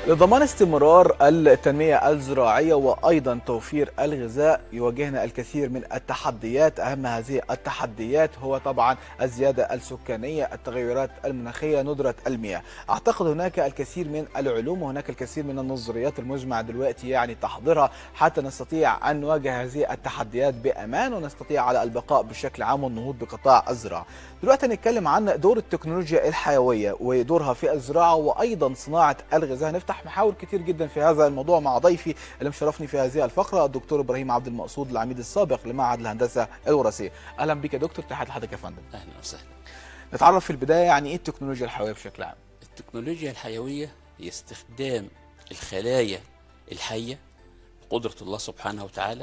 لضمان استمرار التنمية الزراعية وأيضا توفير الغذاء يواجهنا الكثير من التحديات. أهم هذه التحديات هو طبعا الزيادة السكانية، التغيرات المناخية، ندرة المياه. أعتقد هناك الكثير من العلوم وهناك الكثير من النظريات المجمع دلوقتي تحضيرها حتى نستطيع أن نواجه هذه التحديات بأمان ونستطيع على البقاء بشكل عام والنهوض بقطاع الزراعة. دلوقتي نتكلم عن دور التكنولوجيا الحيوية ودورها في الزراعة وأيضا صناعة الغذاء. نفتح محاور كتير جدا في هذا الموضوع مع ضيفي اللي مشرفني في هذه الفقرة الدكتور إبراهيم عبد المقصود العميد السابق لمعهد الهندسة الوراثية. أهلا بك يا دكتور، تحياتي لحضرتك يا فندم. أهلا وسهلا. نتعرف في البداية يعني إيه التكنولوجيا الحيوية بشكل عام؟ التكنولوجيا الحيوية هي استخدام الخلايا الحية بقدرة الله سبحانه وتعالى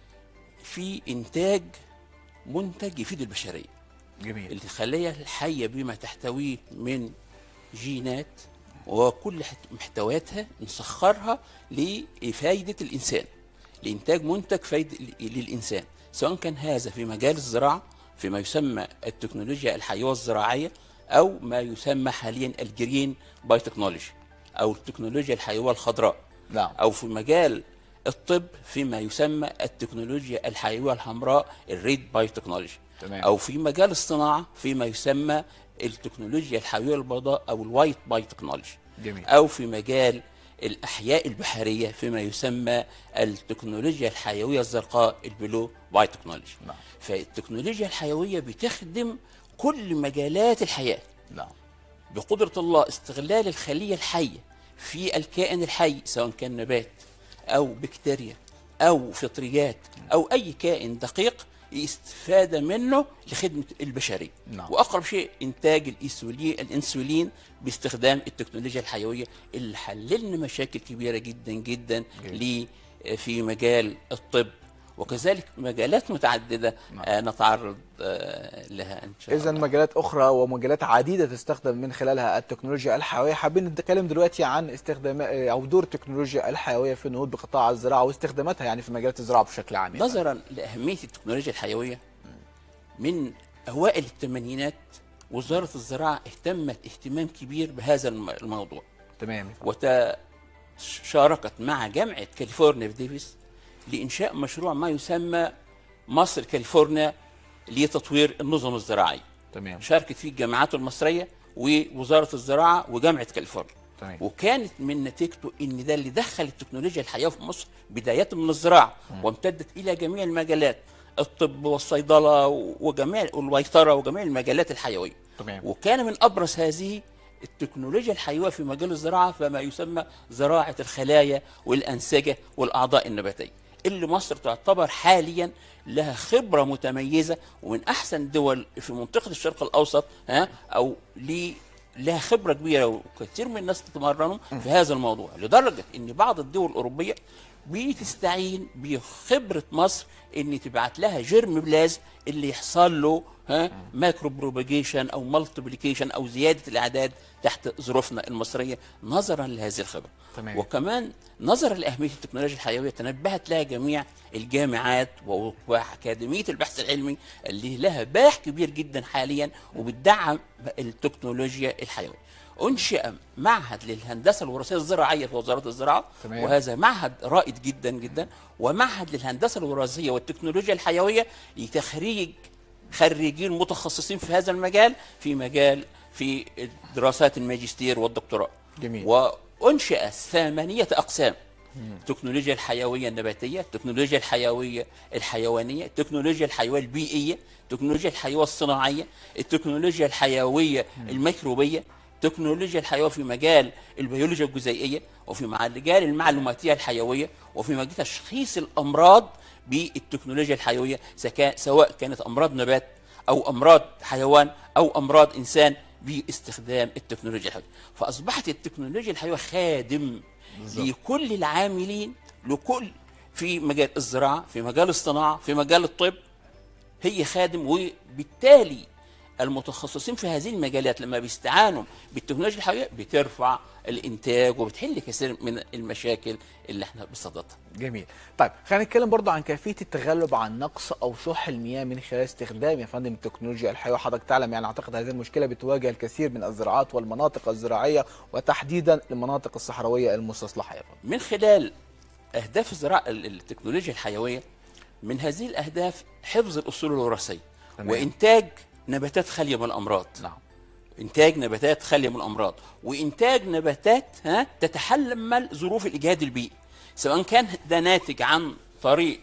في إنتاج منتج يفيد البشرية. جميل. الخلايا الحية بما تحتويه من جينات وكل محتوياتها نسخرها لفائدة الإنسان، لإنتاج منتج فايد للإنسان، سواء كان هذا في مجال الزراعة فيما يسمى التكنولوجيا الحيوية الزراعية، أو ما يسمى حاليا الجرين بايوتكنولوجي أو التكنولوجيا الحيوية الخضراء. نعم. أو في مجال الطب فيما يسمى التكنولوجيا الحيوية الحمراء الريد بايوتكنولوجي. تمام. أو في مجال الصناعة فيما يسمى التكنولوجيا الحيوية البيضاء أو الوايت بايوتكنولوجي. جميل. أو في مجال الأحياء البحرية فيما يسمى التكنولوجيا الحيوية الزرقاء البلو بايوتكنولوجي. نعم. فالتكنولوجيا الحيوية بتخدم كل مجالات الحياة. نعم. بقدرة الله استغلال الخلية الحية في الكائن الحي، سواء كان نبات أو بكتيريا أو فطريات أو أي كائن دقيق، استفادة منه لخدمة البشرية. نعم. وأقرب شيء إنتاج الإنسولين باستخدام التكنولوجيا الحيوية اللي حللنا مشاكل كبيرة جدا جدا في مجال الطب، وكذلك مجالات متعددة نتعرض لها إن شاء الله. إذن مجالات أخرى ومجالات عديدة تستخدم من خلالها التكنولوجيا الحيوية. حابين نتكلم دلوقتي عن استخدام أو دور التكنولوجيا الحيوية في النهوض بقطاع الزراعة واستخداماتها في مجالات الزراعة بشكل عام. نظرا لأهمية التكنولوجيا الحيوية، من أوائل الثمانينات وزارة الزراعة اهتمت اهتمام كبير بهذا الموضوع. تمام. وشاركت مع جامعة كاليفورنيا في ديفيس لإنشاء مشروع ما يسمى مصر كاليفورنيا لتطوير النظم الزراعية. تمام. شاركت فيه الجامعات المصرية ووزارة الزراعة وجامعة كاليفورنيا. تمام. وكانت من نتيجته ان ده اللي دخل التكنولوجيا الحيوية في مصر بداية من الزراعة وامتدت الى جميع المجالات، الطب والصيدلة وجميع البيطرة وجميع المجالات الحيوية. تمام. وكان من ابرز هذه التكنولوجيا الحيوية في مجال الزراعة فما يسمى زراعة الخلايا والأنسجة والأعضاء النباتية، اللي مصر تعتبر حاليا لها خبرة متميزة ومن أحسن دول في منطقة الشرق الأوسط، أو لها خبرة كبيرة وكثير من الناس تتمرنوا في هذا الموضوع، لدرجة أن بعض الدول الأوروبية بتستعين بخبرة مصر ان تبعت لها جيرم بلاز اللي يحصل له مايكرو بروباجيشن او مالتيبليكيشن او زياده الاعداد تحت ظروفنا المصريه نظرا لهذه الخبره. تمام. وكمان نظرا لاهميه التكنولوجيا الحيويه تنبهت لها جميع الجامعات واكاديميه البحث العلمي اللي لها باع كبير جدا حاليا وبتدعم التكنولوجيا الحيويه. أنشئ معهد للهندسة الوراثية الزراعية في وزارة الزراعة. تمام. وهذا معهد رائد جدا جدا، ومعهد للهندسة الوراثية والتكنولوجيا الحيوية لتخريج خريجين متخصصين في هذا المجال في دراسات الماجستير والدكتوراه. جميل. وأنشئ 8 أقسام: التكنولوجيا الحيوية النباتية، التكنولوجيا الحيوية الحيوانية، التكنولوجيا الحيوية البيئية، التكنولوجيا الحيوية الصناعية، التكنولوجيا الحيوية الميكروبية، التكنولوجيا الحيوية في مجال البيولوجيا الجزيئية، وفي مجال المعلوماتية الحيوية، وفي مجال تشخيص الأمراض بالتكنولوجيا الحيوية، سواء كانت أمراض نبات أو أمراض حيوان أو أمراض إنسان باستخدام التكنولوجيا الحيوية. فأصبحت التكنولوجيا الحيوية خادم لكل العاملين في مجال الزراعة، في مجال الصناعة، في مجال الطب، هي خادم. وبالتالي المتخصصين في هذه المجالات لما بيستعانوا بالتكنولوجيا الحيويه بترفع الانتاج وبتحل كثير من المشاكل اللي احنا بصددها. جميل. طيب خلينا نتكلم برضو عن كيفيه التغلب عن نقص او شح المياه من خلال استخدام يا فندم التكنولوجيا الحيويه. حضرتك تعلم يعني اعتقد هذه المشكله بتواجه الكثير من الزراعات والمناطق الزراعيه وتحديدا المناطق الصحراويه المستصلحه يا فندم. من خلال اهداف الزراعه التكنولوجيا الحيويه، من هذه الاهداف حفظ الاصول الوراثيه وانتاج نباتات خاليه من الامراض. نعم. انتاج نباتات خاليه من الامراض وانتاج نباتات تتحمل ظروف الاجهاد البيئي، سواء كان ده ناتج عن طريق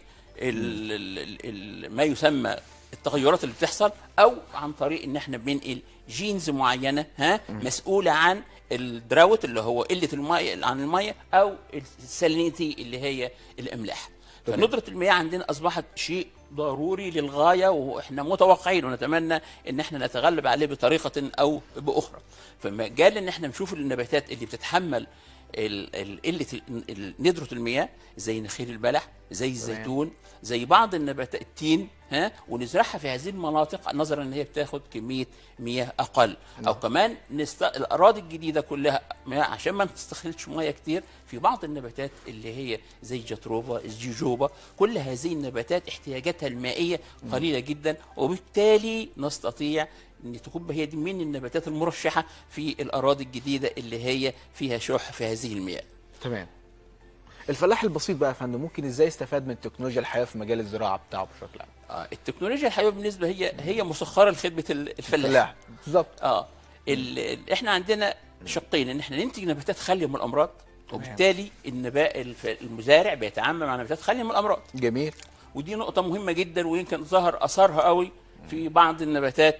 ما يسمى التغيرات اللي بتحصل، او عن طريق ان احنا بننقل جينز معينه مسؤوله عن الدراوت اللي هو قله الميه عن الميه، او السالينيتي اللي هي الاملاح. فندرة المياه عندنا اصبحت شيء ضروري للغايه، واحنا متوقعين ونتمنى ان احنا نتغلب عليه بطريقه او باخرى. فمجال ان احنا نشوف النباتات اللي بتتحمل قله ندره المياه زي نخيل البلح، زي الزيتون، زي بعض النباتات التين، ونزرعها في هذه المناطق نظرا ان هي بتاخد كميه مياه اقل. او كمان الاراضي الجديده كلها عشان ما تستخدمش مياه كتير، في بعض النباتات اللي هي زي الجاتروفا، الجيجوبا، كل هذه النباتات احتياجاتها المائيه قليله جدا، وبالتالي نستطيع ان تكون هي دي من النباتات المرشحه في الاراضي الجديده اللي هي فيها شح في هذه المياه. تمام. الفلاح البسيط بقى يا فندم ممكن ازاي يستفاد من التكنولوجيا الحيويه في مجال الزراعه بتاعه بشكل عام؟ التكنولوجيا الحيويه بالنسبه هي مسخره لخدمه الفلاح. بالظبط. احنا عندنا شقين، ان احنا ننتج نباتات خاليه من الامراض، وبالتالي المزارع بيتعامل مع نباتات خاليه من الامراض. جميل. ودي نقطه مهمه جدا، ويمكن ظهر اثرها قوي في بعض النباتات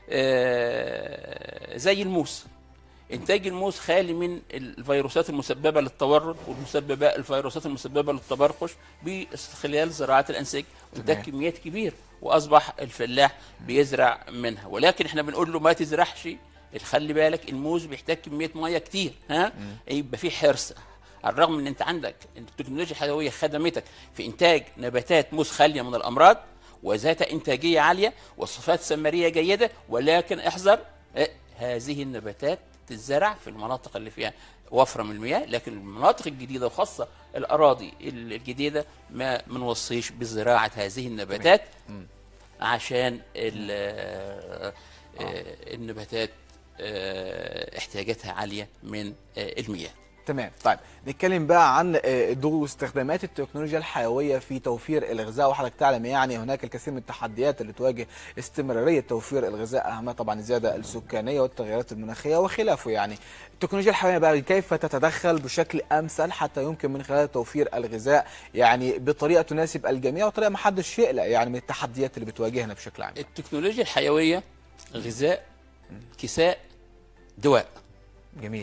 زي الموس. انتاج الموس خالي من الفيروسات المسببه للتورد الفيروسات المسببه للتبرقش خلال زراعه الانسجه، وانتاج كميات كبيره، واصبح الفلاح بيزرع منها. ولكن احنا بنقول له ما تزرعش، خلي بالك الموز بيحتاج كميه ميه كتير، يبقى في حرص. على الرغم من ان انت عندك التكنولوجيا الحيويه خدمتك في انتاج نباتات موز خاليه من الامراض وذات انتاجيه عاليه وصفات ثمريه جيده، ولكن احذر، هذه النباتات تزرع في المناطق اللي فيها وفره من المياه، لكن المناطق الجديده وخاصه الاراضي الجديده ما بنوصيش بزراعه هذه النباتات عشان النباتات احتياجاتها عاليه من المياه. تمام. طيب نتكلم بقى عن دور واستخدامات التكنولوجيا الحيويه في توفير الغذاء. وحضرتك تعلم يعني هناك الكثير من التحديات اللي تواجه استمراريه توفير الغذاء، اهمها طبعا الزياده السكانيه والتغيرات المناخيه وخلافه. يعني التكنولوجيا الحيويه بقى كيف تتدخل بشكل امثل حتى يمكن من خلال توفير الغذاء يعني بطريقه تناسب الجميع وطريقه ما حدش يقلق يعني من التحديات اللي بتواجهنا بشكل عام؟ التكنولوجيا الحيويه غذاء، كساء، دواء. جميل.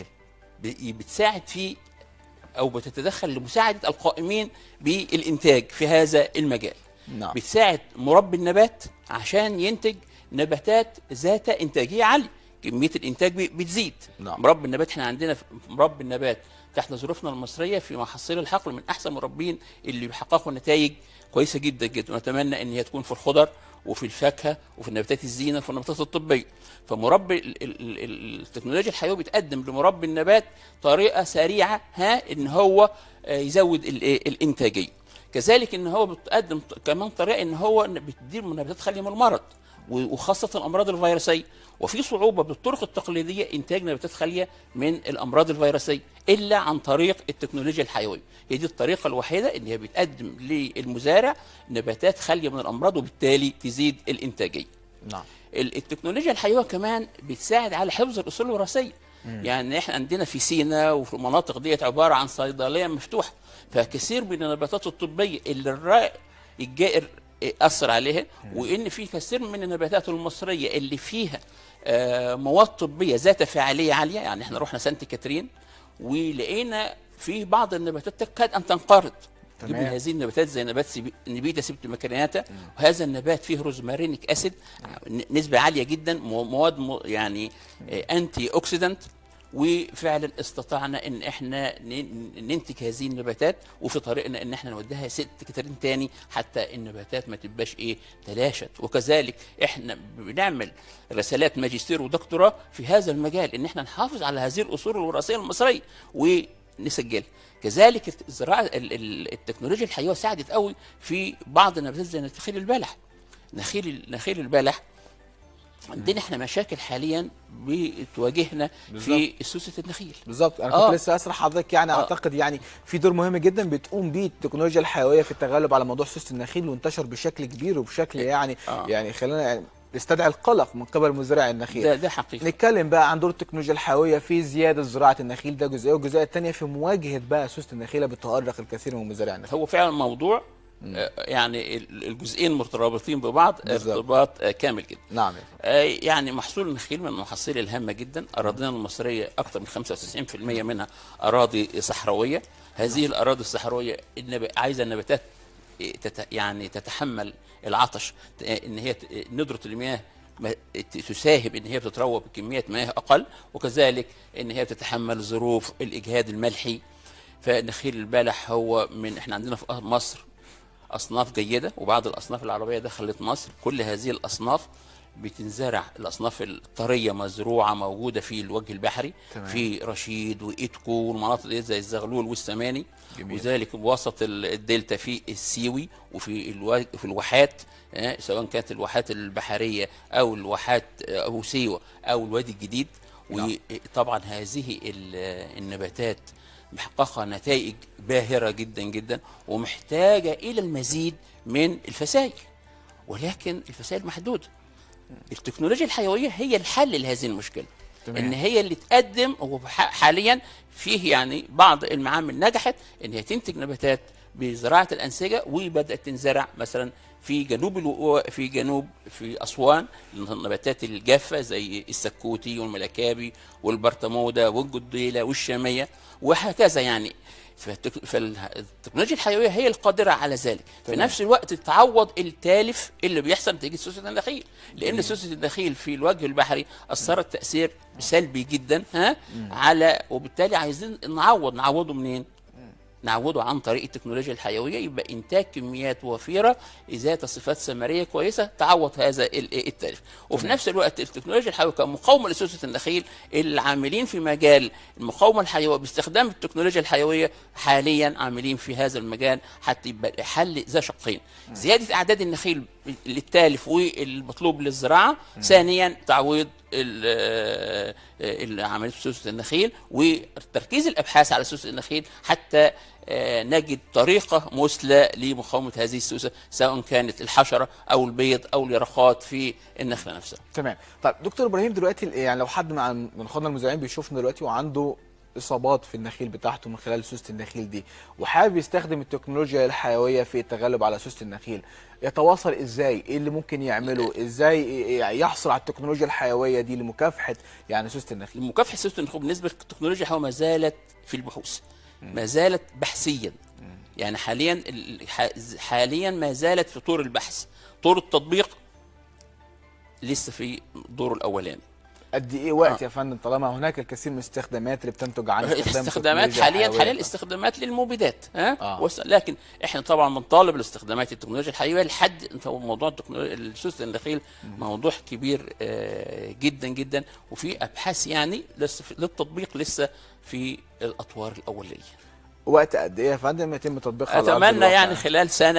بتساعد في او بتتدخل لمساعده القائمين بالانتاج في هذا المجال. نعم. بتساعد مربي النبات عشان ينتج نباتات ذات انتاجيه عاليه، كميه الانتاج بتزيد. نعم. مربي النبات، احنا عندنا مربي النبات تحت ظروفنا المصريه في محاصيل الحقل من احسن المربين اللي بيحققوا نتائج كويسه جدا جدا، ونتمنى ان هي تكون في الخضر وفي الفاكهه وفي نباتات الزينه وفي النباتات الطبيه. فمربي التكنولوجيا الحيويه بتقدم لمربي النبات طريقه سريعه ان هو يزود الانتاجيه. كذلك ان هو بتقدم كمان طريقه ان هو بتدير نباتات خاليه من المرض، وخاصه الامراض الفيروسيه. وفي صعوبه بالطرق التقليديه انتاج نباتات خاليه من الامراض الفيروسيه الا عن طريق التكنولوجيا الحيويه. هي دي الطريقه الوحيده ان هي بتقدم للمزارع نباتات خاليه من الامراض وبالتالي تزيد الانتاجيه. نعم. التكنولوجيا الحيويه كمان بتساعد على حفظ الاصول الوراثيه. يعني احنا عندنا في سيناء وفي المناطق ديت عباره عن صيدليه مفتوحه، فكثير من النباتات الطبيه اللي الرائع الجائر اثر عليها، وان في كثير من النباتات المصريه اللي فيها مواد طبيه ذات فاعليه عاليه. يعني احنا رحنا سانت كاترين ولقينا في بعض النباتات تكاد ان تنقرض. من هذه النباتات زي نبات نبيتا سيبتوميكانياتا، وهذا النبات فيه روزمارينيك اسيد نسبه عاليه جدا، مواد يعني انتي اوكسيدنت، وفعلا استطعنا ان احنا ننتج هذه النباتات، وفي طريقنا ان احنا نوديها 6 كترين تاني حتى النباتات ما تبقاش تلاشت. وكذلك احنا بنعمل رسالات ماجستير ودكتوراه في هذا المجال، ان احنا نحافظ على هذه الاصول الوراثيه المصريه ونسجلها. كذلك الزراعه التكنولوجيا الحيويه ساعدت قوي في بعض النباتات زي نخيل البلح. نخيل البلح عندنا احنا مشاكل حاليا بتواجهنا في سوسة النخيل. بالظبط، انا كنت لسه اسرح حضرتك، يعني اعتقد يعني في دور مهم جدا بتقوم بيه التكنولوجيا الحيويه في التغلب على موضوع سوسة النخيل، وانتشر بشكل كبير وبشكل يعني خلينا يستدعي القلق من قبل مزارعي النخيل. ده حقيقي. نتكلم بقى عن دور التكنولوجيا الحيويه في زياده زراعه النخيل، ده جزئيه، والجزئيه الثانيه في مواجهه بقى سوسة النخيل بتؤرق الكثير من مزارعي النخيل. هو فعلا موضوع يعني الجزئين مرتبطين ببعض ارتباط كامل جدا. نعم. يعني محصول النخيل من المحاصيل الهامه جدا. اراضينا المصريه اكثر من 95% منها اراضي صحراويه. هذه الاراضي الصحراويه عايزه النباتات يعني تتحمل العطش، ان هي ندره المياه تساهم ان هي بتتروى بكميات مياه اقل، وكذلك ان هي بتتحمل ظروف الاجهاد الملحي. فنخيل البلح هو احنا عندنا في مصر أصناف جيدة، وبعض الأصناف العربية دخلت مصر. كل هذه الأصناف بتنزرع، الأصناف الطرية مزروعة موجودة في الوجه البحري. تمام. في رشيد وإيدكو والمناطق دي زي الزغلول والسماني. جميل. وذلك بوسط الدلتا في السيوي وفي في الواحات، سواء كانت الواحات البحرية أو الواحات أو سيوة أو الوادي الجديد. وطبعا هذه النباتات محققة نتائج باهرة جدا جدا، ومحتاجة إلى المزيد من الفسائل، ولكن الفسائل محدودة. التكنولوجيا الحيوية هي الحل لهذه المشكلة. تمام. إن هي اللي تقدم، وحاليا فيه يعني بعض المعامل نجحت إن هي تنتج نباتات بزراعة الأنسجة، وبدأت تنزرع مثلا في أسوان النباتات الجافة زي السكوتي والملكابي والبرطمودة والجديلة والشامية وهكذا. يعني فالتكنولوجيا الحيوية هي القادرة على ذلك. في نفس الوقت تعوض التالف اللي بيحصل نتيجة سوسة النخيل، لأن سوسة النخيل في الوجه البحري أثرت تأثير سلبي جدا على، وبالتالي عايزين نعوضه منين؟ نعوده عن طريق التكنولوجيا الحيويه، يبقى انتاج كميات وفيره ذات صفات ثمريه كويسه تعوض هذا التلف. وفي نفس الوقت التكنولوجيا الحيويه كمقاومه لسوسه النخيل، العاملين في مجال المقاومه الحيويه باستخدام التكنولوجيا الحيويه حاليا عاملين في هذا المجال حتى يبقى حل ذا شقين: زياده اعداد النخيل للتالف والمطلوب للزراعه، ثانيا تعويض عمليه سوسه النخيل وتركيز الابحاث على سوسه النخيل حتى نجد طريقه مثلى لمقاومه هذه السوسه، سواء كانت الحشره او البيض او اليرقات في النخله نفسها. تمام. طيب دكتور ابراهيم، دلوقتي يعني لو حد من اخواننا المزارعين بيشوفنا دلوقتي وعنده اصابات في النخيل بتاعته من خلال سوسه النخيل دي، وحابب يستخدم التكنولوجيا الحيويه في التغلب على سوسه النخيل، يتواصل ازاي؟ ايه اللي ممكن يعمله؟ ازاي يحصل على التكنولوجيا الحيويه دي لمكافحه يعني سوسه النخيل؟ مكافحه سوسه النخيل بالنسبه للتكنولوجيا الحيويه ما زالت في البحوث، ما زالت بحثيا. يعني حاليا ما زالت في طور البحث. طور التطبيق لسه في دوره الاولاني. قد ايه وقت يا فندم طالما هناك الكثير من الاستخدامات اللي بتنتج عن استخدامات حاليا الاستخدامات للمبيدات لكن احنا طبعا بنطالب الاستخدامات التكنولوجيا الحيويه لحد موضوع سوسه النخيل موضوع كبير جدا جدا، وفي ابحاث يعني لسه للتطبيق لسه في الاطوار الاوليه. وقت قد ايه يا فندم يتم تطبيقها؟ اتمنى يعني خلال سنه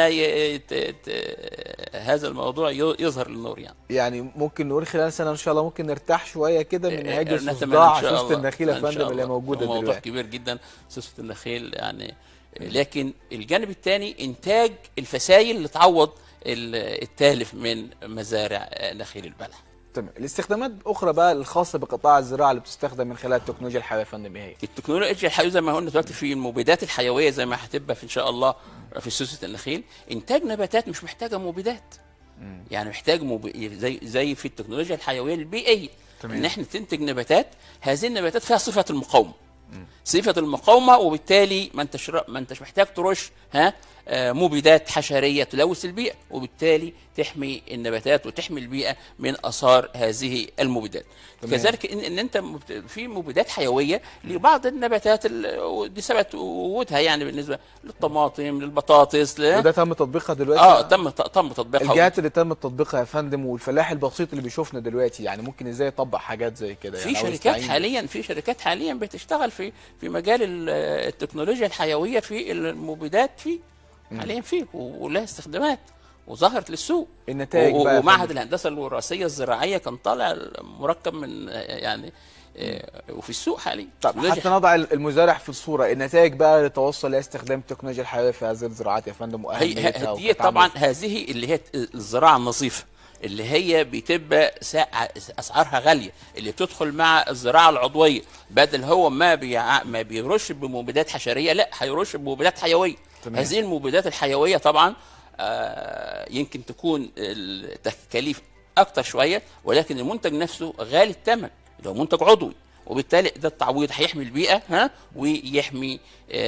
هذا الموضوع يظهر للنور. يعني ممكن نقول خلال سنه ان شاء الله ممكن نرتاح شويه كده من هاجس صداع سوسه النخيل يا فندم اللي موجوده دلوقتي. موضوع كبير جدا سوسه النخيل يعني. لكن الجانب الثاني انتاج الفسائل اللي تعوض التالف من مزارع نخيل البلح. تمام. الاستخدامات الاخرى بقى الخاصه بقطاع الزراعه اللي بتستخدم من خلال التكنولوجيا الحيويه يا فندم ايه هي؟ التكنولوجيا الحيويه زي ما قلنا دلوقتي في المبيدات الحيويه زي ما هتبقى ان شاء الله في سوسه النخيل. انتاج نباتات مش محتاجه مبيدات. يعني محتاج زي في التكنولوجيا الحيويه البيئيه. تمام. ان احنا تنتج نباتات، هذه النباتات فيها صفه المقاومه. صفه المقاومه، وبالتالي ما انتش محتاج ترش مبيدات حشريه تلوث البيئه، وبالتالي تحمي النباتات وتحمي البيئه من اثار هذه المبيدات. كذلك ان انت في مبيدات حيويه لبعض النباتات دي ثبت وجودها، يعني بالنسبه للطماطم للبطاطس وده تم تطبيقها دلوقتي؟ تم تطبيقها. الجهات اللي تم تطبيقها يا فندم والفلاح البسيط اللي بيشوفنا دلوقتي يعني ممكن ازاي يطبق حاجات زي كده؟ في يعني شركات حاليا بتشتغل في مجال التكنولوجيا الحيويه في المبيدات حاليا ولها استخدامات وظهرت للسوق. النتائج بقى ومعهد الهندسه الوراثيه الزراعيه كان طالع مركب من يعني وفي السوق حاليا. طب حتى نضع المزارع في الصوره، النتائج بقى اللي توصل لاستخدام التكنولوجيا الحيويه في هذه الزراعات يا فندم واهميتها هي طبعا هذه اللي هي الزراعه النظيفه اللي هي بتبقى اسعارها غاليه، اللي بتدخل مع الزراعه العضويه، بدل هو ما بيرش بمبيدات حشريه، لا هيرش بمبيدات حيويه. هذه المبيدات الحيويه طبعا يمكن تكون التكاليف اكتر شويه، ولكن المنتج نفسه غالي الثمن، اللي هو منتج عضوي، وبالتالي ده التعويض هيحمي البيئه ويحمي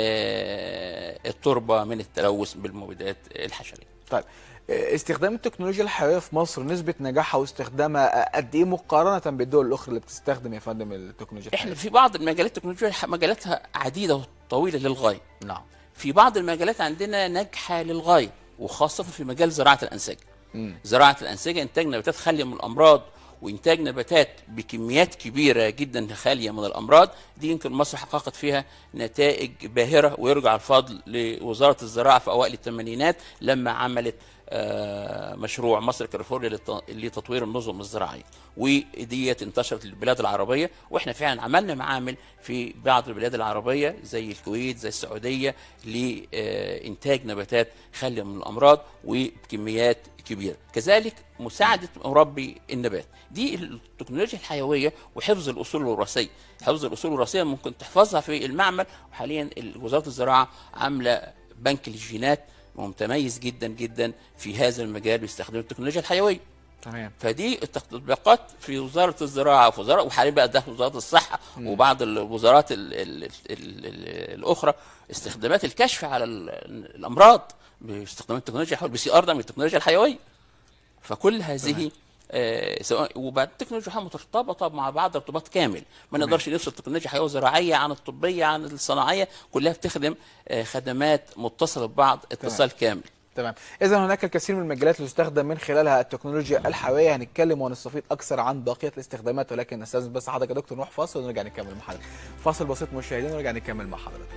التربه من التلوث بالمبيدات الحشريه. طيب استخدام التكنولوجيا الحيويه في مصر نسبه نجاحها واستخدامها قد ايه مقارنه بالدول الاخرى اللي بتستخدم يا فندم التكنولوجيا الحيويه؟ احنا في بعض المجالات التكنولوجيا مجالاتها عديده وطويله للغايه. نعم. في بعض المجالات عندنا ناجحه للغايه، وخاصه في مجال زراعه الانسجه. زراعه الانسجه انتاج نباتات خاليه من الامراض، وانتاج نباتات بكميات كبيره جدا خاليه من الامراض، دي يمكن مصر حققت فيها نتائج باهره، ويرجع الفضل لوزاره الزراعه في اوائل الثمانينات لما عملت مشروع مصر كاليفورنيا لتطوير النظم الزراعيه، وديت انتشرت للبلاد العربيه، واحنا فعلا عملنا معامل في بعض البلاد العربيه زي الكويت زي السعوديه لانتاج نباتات خاليه من الامراض وبكميات كبيره. كذلك مساعده مربي النبات، دي التكنولوجيا الحيويه وحفظ الاصول الوراثيه. حفظ الاصول الوراثيه ممكن تحفظها في المعمل، وحاليا وزاره الزراعه عامله بنك للجينات متميز جدا جدا في هذا المجال باستخدام التكنولوجيا الحيويه. تمام. فدي التطبيقات في وزاره الزراعه وفي وزاره، وحاليا بقى داخل وزاره الصحه وبعض الوزارات الاخرى، استخدامات الكشف على الامراض باستخدام التكنولوجيا الحيويه، PCR ده من التكنولوجيا الحيويه. فكل هذه سواء وبعد التكنولوجيا مرتبطه مع بعض ارتباط كامل، ما نقدرش نفصل التكنولوجيا الحيويه الزراعيه عن الطبيه عن الصناعيه، كلها بتخدم خدمات متصله ببعض اتصال كامل. تمام. إذا هناك الكثير من المجالات اللي تستخدم من خلالها التكنولوجيا الحيويه، هنتكلم ونستفيد اكثر عن بقيه الاستخدامات، ولكن نستاذن بس حضرتك يا دكتور نروح فاصل ونرجع نكمل مع حضرتك. فاصل بسيط مشاهدينا ونرجع نكمل مع حضرتك.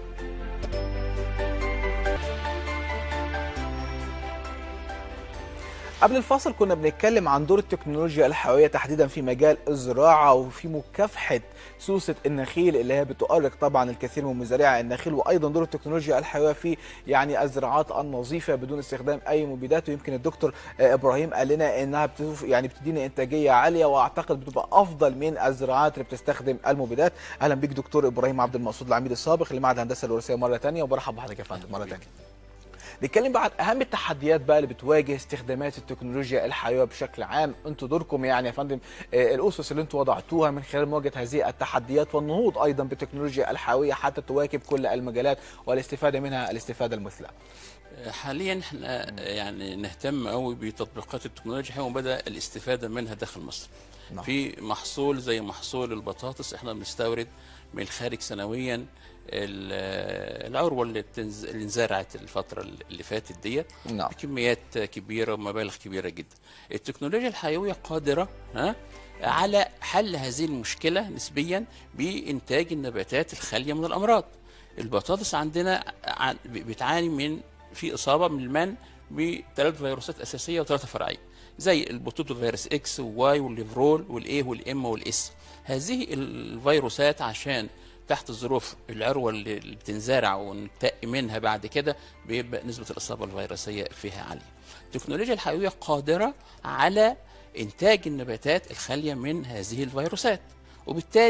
قبل الفاصل كنا بنتكلم عن دور التكنولوجيا الحيويه تحديدا في مجال الزراعه وفي مكافحه سوسه النخيل اللي هي بتؤرق طبعا الكثير من مزارعي النخيل، وايضا دور التكنولوجيا الحيويه في يعني الزراعات النظيفه بدون استخدام اي مبيدات. ويمكن الدكتور ابراهيم قال لنا انها يعني بتدينا انتاجيه عاليه، واعتقد بتبقى افضل من الزراعات اللي بتستخدم المبيدات. اهلا بيك دكتور ابراهيم عبد المقصود العميد السابق لمعهد الهندسه الوراثيه مره ثانيه، وبرحب بحضرتك يا فندم مره ثانيه. نتكلم بقى عن اهم التحديات بقى اللي بتواجه استخدامات التكنولوجيا الحيويه بشكل عام. انتوا دوركم يعني يا فندم الاسس اللي انتوا وضعتوها من خلال مواجهه هذه التحديات والنهوض ايضا بالتكنولوجيا الحيويه حتى تواكب كل المجالات والاستفاده منها الاستفاده المثلى. حاليا احنا يعني نهتم قوي بتطبيقات التكنولوجيا الحيويه وبدا الاستفاده منها داخل مصر. نعم. في محصول زي محصول البطاطس احنا بنستورد من الخارج سنويا العروه اللي انزرعت الفتره اللي فاتت ديت بكميات كبيره ومبالغ كبيره جدا. التكنولوجيا الحيويه قادره على حل هذه المشكله نسبيا بانتاج النباتات الخاليه من الامراض. البطاطس عندنا بتعاني من في اصابه من المن بثلاث فيروسات اساسيه وثلاثه فرعيه زي البوتوتو فيروس اكس وواي والليفرول والاي والام والاس. هذه الفيروسات عشان تحت الظروف العروه اللي بتنزرع ونتقي منها بعد كده بيبقى نسبه الاصابه الفيروسيه فيها عاليه. التكنولوجيا الحيويه قادره على انتاج النباتات الخاليه من هذه الفيروسات، وبالتالي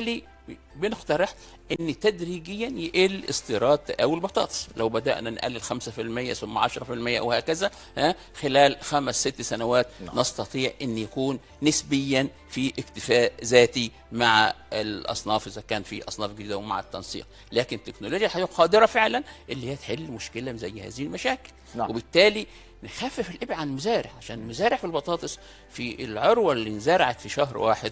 بنقترح ان تدريجيا يقل استيراد تقاوي البطاطس. لو بدانا نقلل 5% ثم 10% وهكذا خلال 5-6 سنوات نستطيع ان يكون نسبيا في اكتفاء ذاتي مع الاصناف اذا كان في اصناف جديده ومع التنسيق. لكن التكنولوجيا الحيويه قادره فعلا اللي هي تحل مشكله زي هذه المشاكل. وبالتالي نخفف الإبع عن المزارع، عشان المزارع في البطاطس في العروة اللي انزرعت في شهر واحد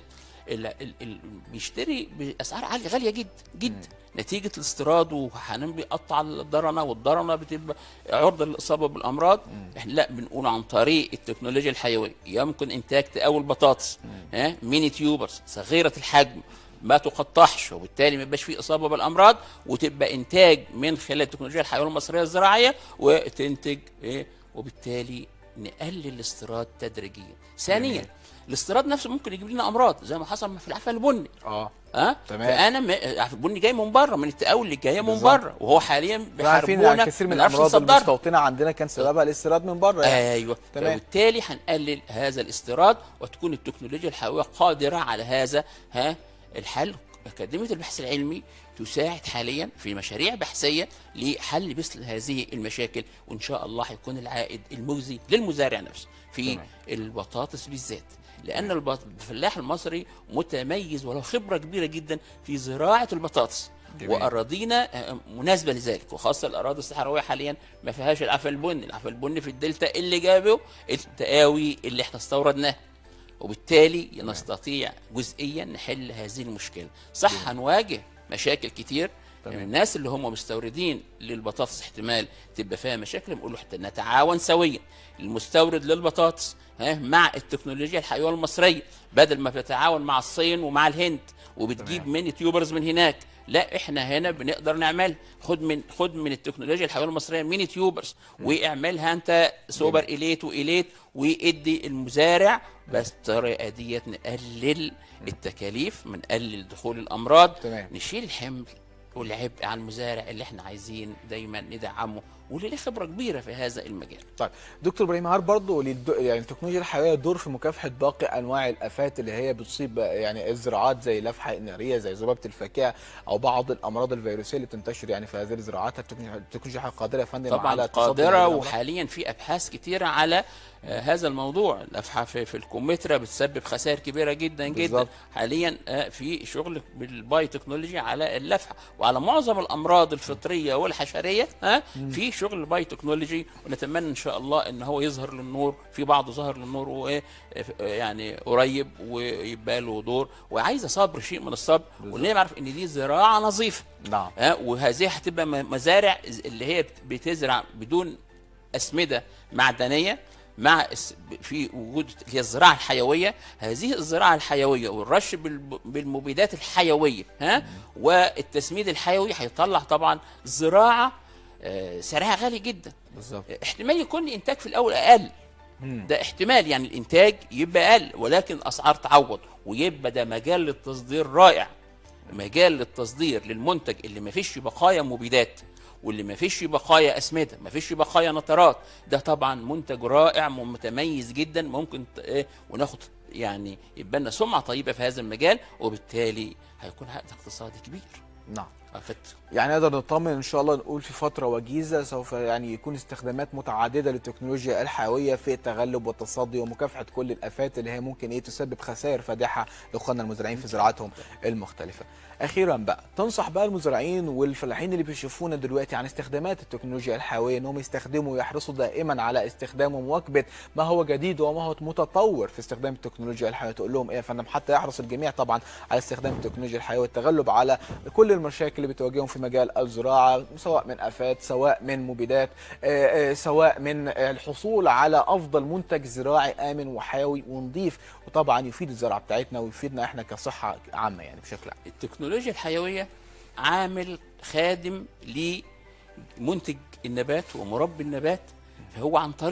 بيشتري بأسعار عالية غالية جدا جدا نتيجة الاستيراد، وحنان بيقطع الضرنة، والضرنة بتبقى عرضة للإصابة بالأمراض. احنا لا بنقول عن طريق التكنولوجيا الحيوية يمكن إنتاج تقاوي البطاطس ميني تيوبرز صغيرة الحجم ما تقطعش، وبالتالي ما يبقاش فيه اصابه بالامراض، وتبقى انتاج من خلال التكنولوجيا الحيويه المصريه الزراعيه وتنتج وبالتالي نقلل الاستيراد تدريجيا. ثانيا الاستيراد نفسه ممكن يجيب لنا امراض زي ما حصل في العفن البني. تمام. فانا العفن البني جاي من بره، من التقاوي اللي جايه من بره، وهو حاليا بيحاربونا. يعني كثير من الامراض المستوطنه عندنا كان سببها الاستيراد من بره ايوه. فبالتالي هنقلل هذا الاستيراد، وتكون التكنولوجيا الحيويه قادره على هذا الحل. أكاديمية البحث العلمي تساعد حاليا في مشاريع بحثية لحل مثل هذه المشاكل، وإن شاء الله هيكون العائد المجزي للمزارع نفسه في البطاطس بالذات، لأن الفلاح المصري متميز وله خبرة كبيرة جدا في زراعة البطاطس. وأراضينا مناسبة لذلك، وخاصة الأراضي الصحراوية حاليا ما فيهاش العفن البني. العفن البني في الدلتا اللي جابه التقاوي اللي احنا استوردناها، وبالتالي نستطيع جزئيا نحل هذه المشكله. صح هنواجه مشاكل كتير يعني الناس اللي هم مستوردين للبطاطس احتمال تبقى فيها مشاكل، بنقول له حتى نتعاون سويا المستورد للبطاطس مع التكنولوجيا الحيويه المصريه، بدل ما بتتعاون مع الصين ومع الهند وبتجيب ميني تيوبرز من هناك، لا احنا هنا بنقدر نعمل خد من التكنولوجيا الحيويه المصريه ميني تيوبرز واعملها انت سوبر إليت وإليت، وادي المزارع. بس الطريقه ديت نقلل التكاليف، نقلل دخول الامراض، نشيل الحمل والعبء على المزارع اللي احنا عايزين دايما ندعمه واللي له خبره كبيره في هذا المجال. طيب دكتور ابراهيم، هل برضه يعني التكنولوجيا الحيويه دور في مكافحه باقي انواع الافات اللي هي بتصيب يعني الزراعات زي اللفحه الناريه، زي ذبابه الفاكهه، او بعض الامراض الفيروسيه اللي بتنتشر يعني في هذه الزراعات؟ التكنولوجيا الحيويه قادره يا فندم طبعا على قادره، وحاليا في ابحاث كثيره على هذا الموضوع. اللفحه في الكمثرى بتسبب خسائر كبيره جدا جدا. حاليا في شغل بالباي تكنولوجي على اللفحه، وعلى معظم الامراض الفطريه والحشريه في شغل الباي تكنولوجي، ونتمنى ان شاء الله ان هو يظهر للنور. في بعضه ظهر للنور يعني قريب ويبقى له دور، وعايزه صبر، شيء من الصبر، ولازم نعرف ان دي زراعه نظيفه. نعم. وهذه هتبقى مزارع اللي هي بتزرع بدون اسمده معدنيه، مع في وجود هي الزراعه الحيويه. هذه الزراعه الحيويه والرش بالمبيدات الحيويه والتسميد الحيوي هيطلع طبعا زراعه سعرها غالي جدا. بالظبط. احتمال يكون الانتاج في الاول اقل، ده احتمال، يعني الانتاج يبقى اقل ولكن اسعار تعوض، ويبقى ده مجال للتصدير رائع، مجال للتصدير للمنتج اللي ما فيش بقايا مبيدات، واللي ما فيش بقايا اسمده، ما فيش بقايا نترات. ده طبعا منتج رائع ومتميز جدا، ممكن وناخد يعني يبقى لنا سمعه طيبه في هذا المجال، وبالتالي هيكون عائد اقتصادي كبير. نعم. يعني نقدر نطمن ان شاء الله، نقول في فتره وجيزه سوف يعني يكون استخدامات متعدده للتكنولوجيا الحيويه في التغلب والتصدي ومكافحه كل الافات اللي هي ممكن تسبب خسائر فادحه لاخواننا المزارعين في زراعتهم المختلفه. اخيرا بقى تنصح بقى المزارعين والفلاحين اللي بيشوفونا دلوقتي عن استخدامات التكنولوجيا الحيويه، انهم يستخدموا ويحرصوا دائما على استخدامه ومواكبه ما هو جديد وما هو متطور في استخدام التكنولوجيا الحيويه؟ تقول لهم ايه يا فندم حتى يحرص الجميع طبعا على استخدام التكنولوجيا الحيويه والتغلب على كل المشاكل اللي بتواجههم في مجال الزراعه، سواء من افات، سواء من مبيدات، سواء من الحصول على افضل منتج زراعي امن وحيوي ونظيف، وطبعا يفيد الزراعه بتاعتنا ويفيدنا احنا كصحه عامه يعني بشكل عام. التكنولوجيا الحيويه عامل خادم لمنتج النبات ومربي النبات، فهو عن طريق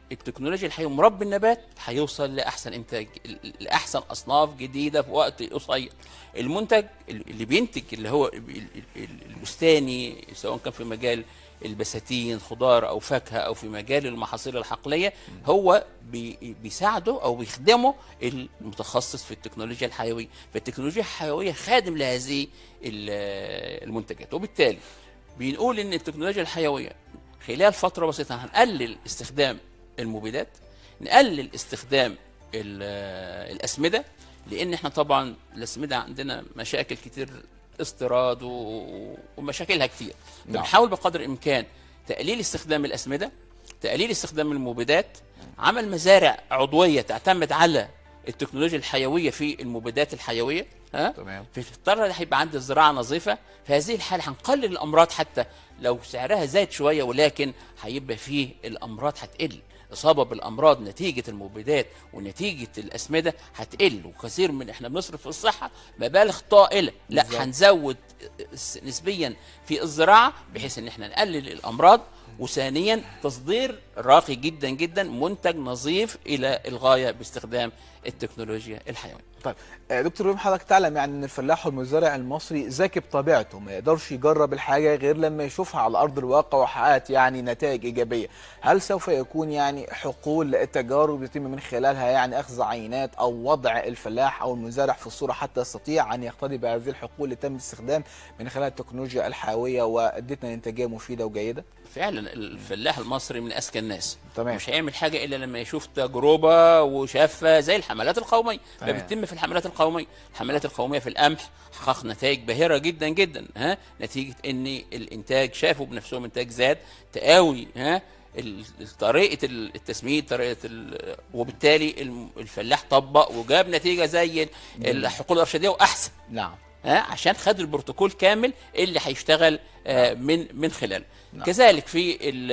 التكنولوجيا الحيويه مربي النبات هيوصل لاحسن انتاج، لاحسن اصناف جديده في وقت قصير. المنتج اللي بينتج اللي هو البستاني، سواء كان في مجال البساتين خضار او فاكهه او في مجال المحاصيل الحقليه، هو بيساعده او بيخدمه المتخصص في التكنولوجيا الحيويه. فالتكنولوجيا الحيويه خادم لهذه المنتجات. وبالتالي بنقول ان التكنولوجيا الحيويه خلال فتره بسيطه هنقلل استخدام المبيدات، نقلل استخدام الاسمده، لان احنا طبعا الاسمده عندنا مشاكل كتير، استيراد ومشاكلها كتير. بنحاول بقدر الامكان تقليل استخدام الاسمده، تقليل استخدام المبيدات، عمل مزارع عضويه تعتمد على التكنولوجيا الحيويه في المبيدات الحيويه. تمام. في الفتره اللي هيبقى عندي الزراعه نظيفه، في هذه الحاله هنقلل الامراض حتى لو سعرها زاد شويه، ولكن هيبقى فيه الامراض هتقل. اصابه بالامراض نتيجه المبيدات ونتيجه الاسمده هتقل، وكثير من احنا بنصرف في الصحه مبالغ طائله، لا هنزود نسبيا في الزراعه بحيث ان احنا نقلل الامراض، وثانيا تصدير راقي جدا جدا منتج نظيف الى الغايه باستخدام التكنولوجيا الحيويه. طيب دكتور ابراهيم، حضرتك تعلم يعني ان الفلاح والمزارع المصري ذكي بطبيعته، ما يقدرش يجرب الحاجه غير لما يشوفها على ارض الواقع وحققت يعني نتائج ايجابيه. هل سوف يكون يعني حقول التجارب يتم من خلالها يعني اخذ عينات او وضع الفلاح او المزارع في الصوره حتى يستطيع ان يقتدي بهذه الحقول اللي تم الاستخدام من خلال التكنولوجيا الحيويه وادتنا انتاجيه مفيده وجيده؟ فعلا الفلاح المصري من اذكى الناس. تمام. مش هيعمل حاجه الا لما يشوف تجربه وشافها، زي الحملات القوميه. فبتتم في الحملات القوميه، الحملات القوميه في القمح حقق نتائج باهره جدا جدا، نتيجه ان الانتاج شافوا بنفسهم انتاج زاد، تقاوي طريقه التسميد، وبالتالي الفلاح طبق وجاب نتيجه زي الحقول الارشاديه واحسن. نعم. عشان خد البروتوكول كامل اللي هيشتغل من خلاله. كذلك في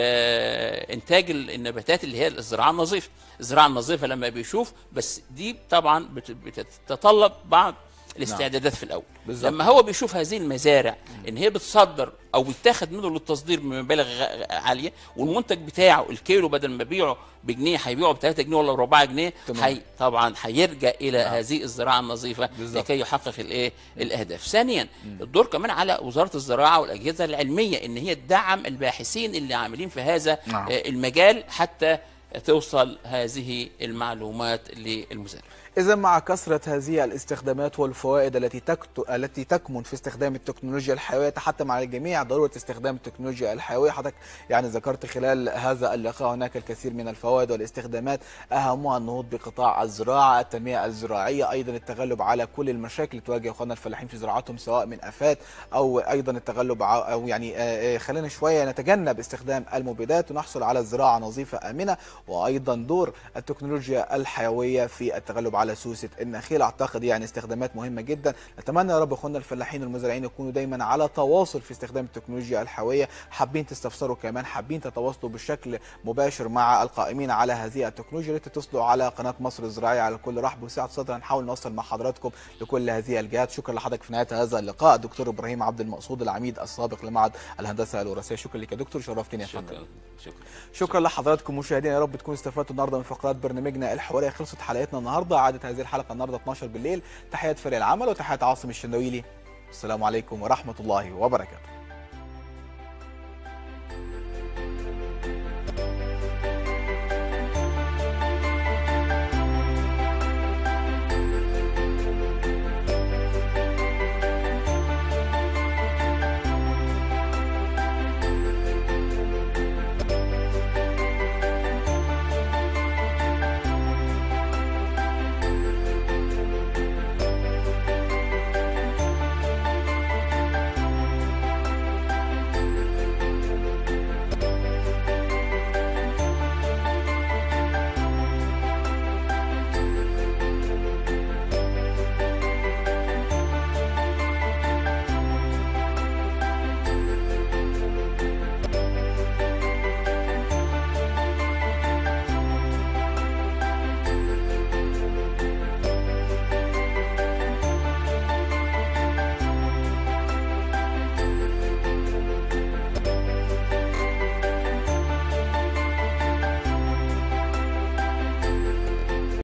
انتاج النباتات اللي هي الزراعه النظيفه. الزراعه النظيفه لما بيشوف، بس دي طبعا بتتطلب بعض الاستعدادات في الاول. بالزبط. لما هو بيشوف هذه المزارع ان هي بتصدر او بيتاخد منه للتصدير بمبالغ عاليه، والمنتج بتاعه الكيلو بدل ما بيبيعه بجنيه هيبيعه ب 3 جنيه ولا 4 جنيه، طبعا هيرجع الى هذه الزراعه النظيفه لكي يحقق الاهداف. ثانيا الدور كمان على وزاره الزراعه والاجهزه العلميه ان هي تدعم الباحثين اللي عاملين في هذا المجال حتى توصل هذه المعلومات للمزارع. إذا مع كثرة هذه الاستخدامات والفوائد التي تكمن في استخدام التكنولوجيا الحيوية، تحتم على الجميع ضرورة استخدام التكنولوجيا الحيوية. حضرتك يعني ذكرت خلال هذا اللقاء هناك الكثير من الفوائد والاستخدامات، أهمها النهوض بقطاع الزراعة، التنمية الزراعية، أيضا التغلب على كل المشاكل اللي تواجه اخواننا الفلاحين في زراعتهم سواء من آفات أو أيضا التغلب أو يعني خلينا شوية نتجنب استخدام المبيدات ونحصل على زراعة نظيفة آمنة، وأيضا دور التكنولوجيا الحيوية في التغلب على سوسة النخيل. اعتقد يعني استخدامات مهمه جدا. نتمنى يا رب اخواننا الفلاحين والمزارعين يكونوا دايما على تواصل في استخدام التكنولوجيا الحيويه، حابين تستفسروا كمان، حابين تتواصلوا بشكل مباشر مع القائمين على هذه التكنولوجيا، ريت تتصلوا على قناه مصر الزراعيه على كل رحب وسعه صدر، نحاول نوصل مع حضراتكم لكل هذه الجهات. شكرا لحضرتك في نهايه هذا اللقاء الدكتور ابراهيم عبد المقصود العميد السابق لمعهد الهندسه الوراثيه. شكرا لك يا دكتور، شرفتني يا فندم. شكرا لحضراتكم مشاهدينا، يا رب تكونوا استفدتوا النهارده من فقرات برنامجنا الحواريه. خلصت حلقتنا النهارده، عادت هذه الحلقه النهارده 12 بالليل. تحيات فريق العمل وتحيات عاصم الشندويلي، السلام عليكم ورحمه الله وبركاته.